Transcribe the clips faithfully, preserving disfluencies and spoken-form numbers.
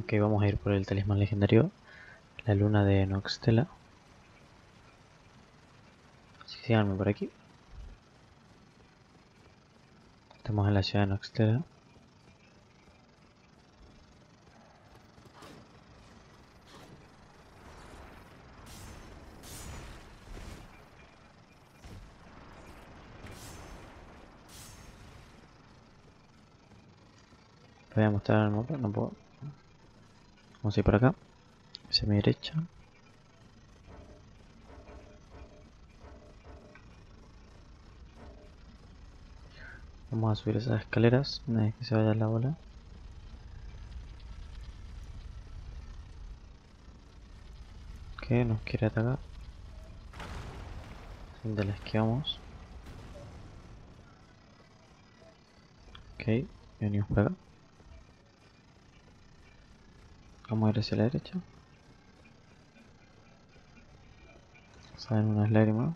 Ok, vamos a ir por el talismán legendario, la luna de Noxtella. Así que síganme por aquí. Estamos en la ciudad de Noxtella. Voy a mostrar el mapa, no puedo. Vamos a ir por acá, hacia mi derecha. Vamos a subir esas escaleras una vez que se vaya la bola. Que nos quiere atacar. De la esquivamos. Ok, venimos por acá. Vamos a ir hacia la derecha. Salen unas lágrimas.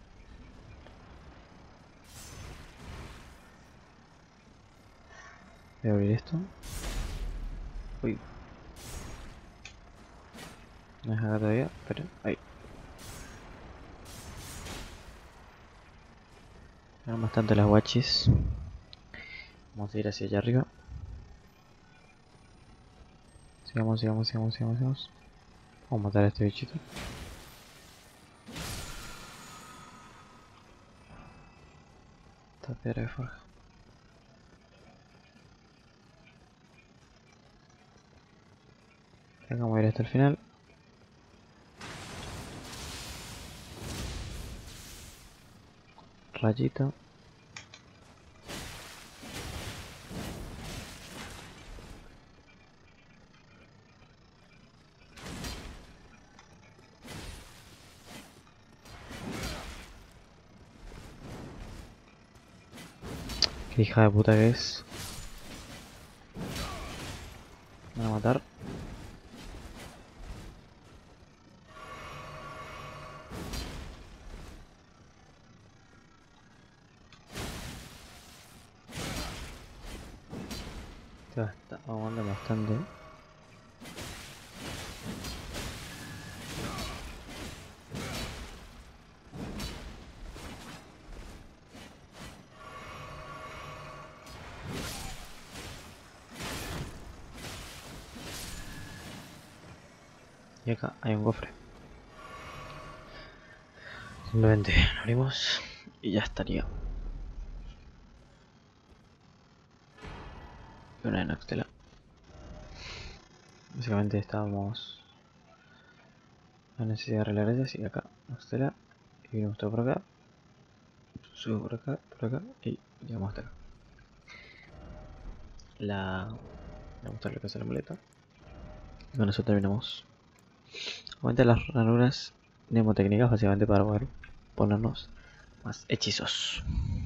Voy a abrir esto. Uy. No es acá todavía, pero ahí. Eran bastante las guachis. Vamos a ir hacia allá arriba. Sigamos, sigamos, sigamos, sigamos, sigamos. Vamos a matar a este bichito. Esta piedra de forja. Acá vamos a ir hasta el final. Rayito. Qué hija de puta que es. Me van a matar. Ya está aguantando bastante. Y acá hay un cofre. Simplemente lo abrimos y ya estaría. Y una de Noxtella. Básicamente estábamos la necesidad de arreglar ella, así que acá Noxtella. Y vinimos todo por acá. Subo por acá, por acá y llegamos hasta acá. La... Voy a mostrar lo que hace la muleta. Y con eso terminamos. Aumenta las ranuras mnemotécnicas básicamente para poder ponernos más hechizos.